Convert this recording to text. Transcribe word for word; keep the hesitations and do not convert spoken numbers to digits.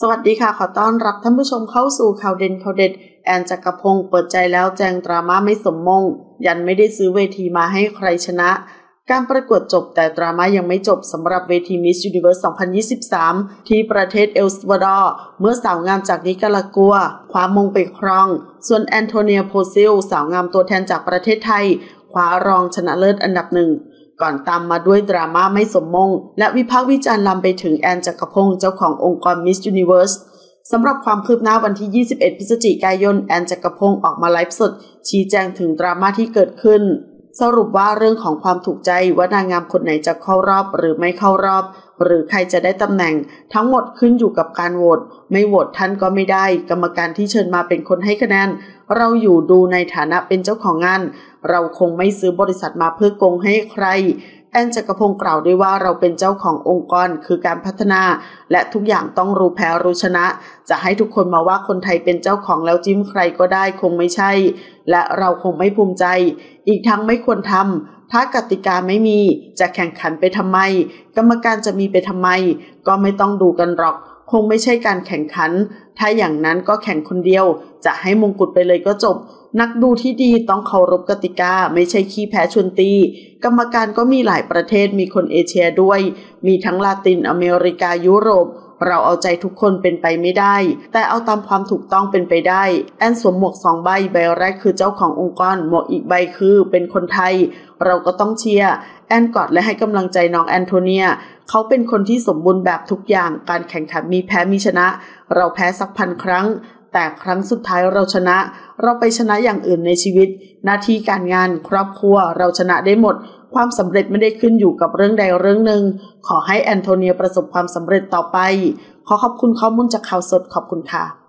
สวัสดีค่ะขอต้อนรับท่านผู้ชมเข้าสู่ข่าวเด่นข่าวเด็ดแอนจักรพงศ์เปิดใจแล้วแจงดราม่าไม่สมมงยันไม่ได้ซื้อเวทีมาให้ใครชนะการประกวดจบแต่ดราม่ายังไม่จบสำหรับเวที Miss Universe สองพันยี่สิบสามที่ประเทศเอลซัลวาดอร์เมื่อสาวงามจากนิการากัวคว้ามงไปครองส่วนแอนโทเนียโพซิลสาวงามตัวแทนจากประเทศไทยคว้ารองชนะเลิศอันดับหนึ่งก่อนตามมาด้วยดราม่าไม่สมมงและวิพากษ์วิจารณ์ลามไปถึงแอนจักรพงศ์เจ้าขององค์กร Miss Universe สำหรับความคืบหน้าวันที่ยี่สิบเอ็ดพฤศจิกายนแอนจักรพงศ์ออกมาไลฟ์สดชี้แจงถึงดราม่าที่เกิดขึ้นสรุปว่าเรื่องของความถูกใจว่านางงามคนไหนจะเข้ารอบหรือไม่เข้ารอบหรือใครจะได้ตำแหน่งทั้งหมดขึ้นอยู่กับการโหวตไม่โหวตท่านก็ไม่ได้กรรมการที่เชิญมาเป็นคนให้คะแนนเราอยู่ดูในฐานะเป็นเจ้าของงานเราคงไม่ซื้อบริษัทมาเพื่อโกงให้ใครแอนจักรพงศ์กล่าวด้วยว่าเราเป็นเจ้าขององค์กรคือการพัฒนาและทุกอย่างต้องรู้แพ้รู้ชนะจะให้ทุกคนมาว่าคนไทยเป็นเจ้าของแล้วจิ้มใครก็ได้คงไม่ใช่และเราคงไม่ภูมิใจอีกทั้งไม่ควรทำถ้ากติกาไม่มีจะแข่งขันไปทำไมกรรมการจะมีไปทำไมก็ไม่ต้องดูกันหรอกคงไม่ใช่การแข่งขันถ้าอย่างนั้นก็แข่งคนเดียวจะให้มงกุฎไปเลยก็จบนักดูที่ดีต้องเคารพกติกาไม่ใช่ขี้แพ้ชวนตีกรรมการก็มีหลายประเทศมีคนเอเชียด้วยมีทั้งลาตินอเมริกายุโรปเราเอาใจทุกคนเป็นไปไม่ได้แต่เอาตามความถูกต้องเป็นไปได้แอนสวมหมวกสองใบใบแรกคือเจ้าขององค์กรหมวกอีกใบคือเป็นคนไทยเราก็ต้องเชียร์แอนกอดและให้กำลังใจน้องแอนโทเนียเขาเป็นคนที่สมบูรณ์แบบทุกอย่างการแข่งขันมีแพ้มีชนะเราแพ้สักพันครั้งแต่ครั้งสุดท้ายเราชนะเราไปชนะอย่างอื่นในชีวิตหน้าที่การงานครอบครัวเราชนะได้หมดความสำเร็จไม่ได้ขึ้นอยู่กับเรื่องใดเรื่องหนึ่งขอให้แอนโทเนียประสบความสำเร็จต่อไปขอขอบคุณข้อมูลจากข่าวสดขอบคุณค่ะ